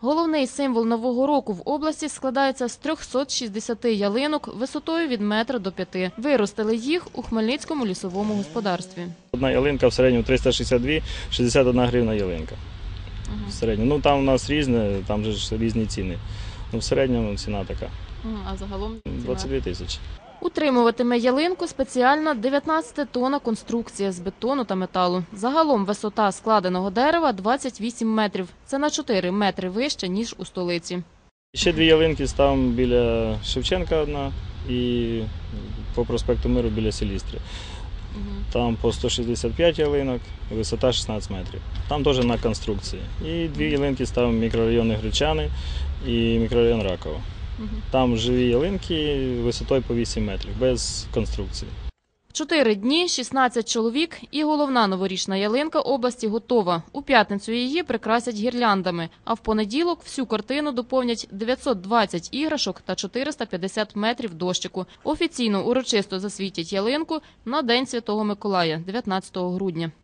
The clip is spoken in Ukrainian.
Головний символ Нового року в області складається з 360 ялинок висотою від метра до 5. Виростили їх у Хмельницькому лісовому господарстві. Одна ялинка в середньому 362, 61 гривна ялинка. В середньому. Там у нас різне, там же ж різні ціни. В середньому ціна така. А загалом? 22 тисячі. Утримуватиме ялинку спеціальна 19-тонна конструкція з бетону та металу. Загалом висота складеного дерева 28 метрів. Це на 4 метри вище, ніж у столиці. Ще дві ялинки ставимо біля Шевченка одна і по проспекту Миру біля Селістри. Там по 165 ялинок, висота 16 метрів. Там теж на конструкції. І дві ялинки ставимо в мікрорайони Гречани і мікрорайон Раково. Там живі ялинки висотою по 8 метрів, без конструкції. В 4 дні 16 чоловік і головна новорічна ялинка області готова. У п'ятницю її прикрасять гірляндами, а в понеділок всю картину доповнять 920 іграшок та 450 метрів дощику. Офіційно урочисто засвітять ялинку на День Святого Миколая, 19 грудня.